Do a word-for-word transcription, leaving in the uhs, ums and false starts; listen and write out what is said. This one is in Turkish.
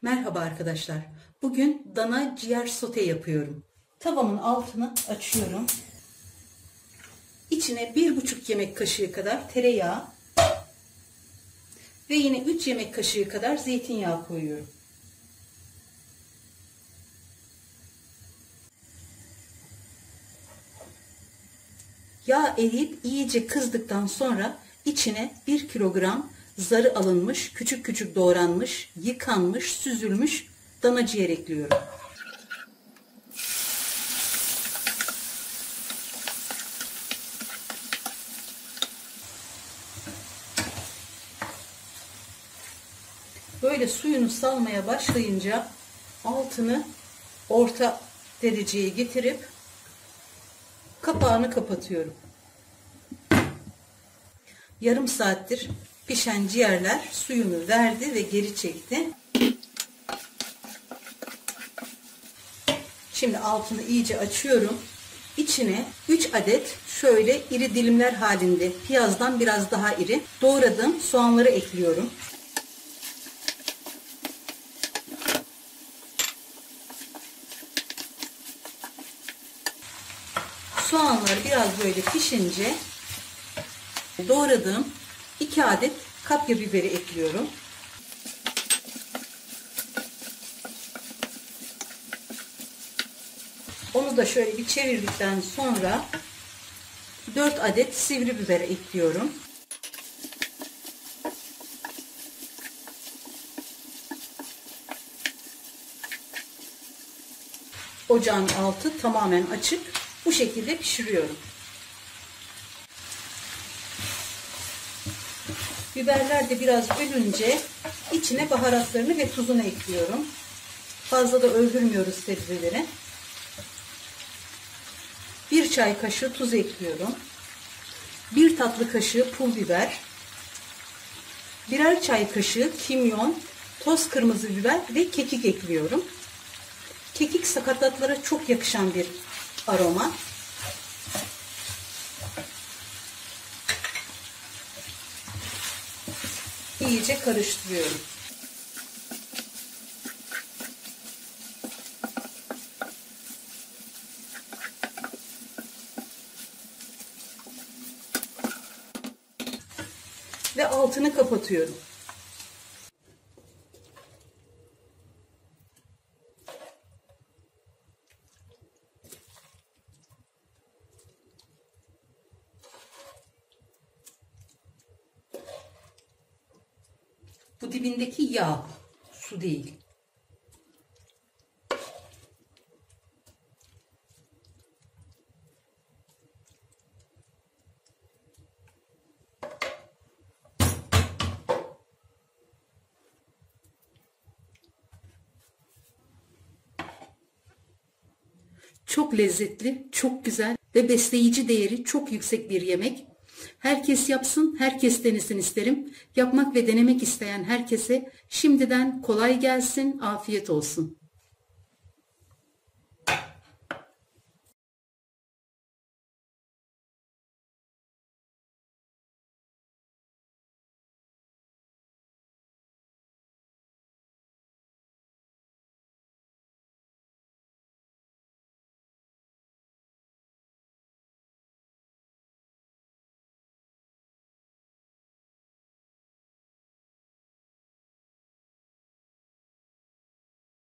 Merhaba arkadaşlar. Bugün dana ciğer sote yapıyorum. Tavamın altını açıyorum. İçine bir buçuk yemek kaşığı kadar tereyağı ve yine üç yemek kaşığı kadar zeytinyağı koyuyorum. Yağ eriyip iyice kızdıktan sonra içine bir kilogram zarı alınmış, küçük küçük doğranmış, yıkanmış, süzülmüş dana ciğer ekliyorum. Böyle suyunu salmaya başlayınca altını orta dereceye getirip kapağını kapatıyorum. Yarım saattir pişen ciğerler suyunu verdi ve geri çekti. Şimdi altını iyice açıyorum. İçine üç adet şöyle iri dilimler halinde, piyazdan biraz daha iri doğradığım soğanları ekliyorum. Soğanlar biraz böyle pişince doğradığım iki adet kapya biberi ekliyorum. Onu da şöyle bir çevirdikten sonra dört adet sivri biber ekliyorum. Ocağın altı tamamen açık. Bu şekilde pişiriyorum. Biberler de biraz ölünce içine baharatlarını ve tuzunu ekliyorum. Fazla da öldürmüyoruz sebzeleri. Bir çay kaşığı tuz ekliyorum. Bir tatlı kaşığı pul biber. Birer çay kaşığı kimyon, toz kırmızı biber ve kekik ekliyorum. Kekik sakatatlara çok yakışan bir aroma. İyice karıştırıyorum. Ve altını kapatıyorum. Bu dibindeki yağ, su değil. Çok lezzetli, çok güzel ve besleyici değeri çok yüksek bir yemek. Herkes yapsın, herkes denesin isterim. Yapmak ve denemek isteyen herkese şimdiden kolay gelsin, afiyet olsun.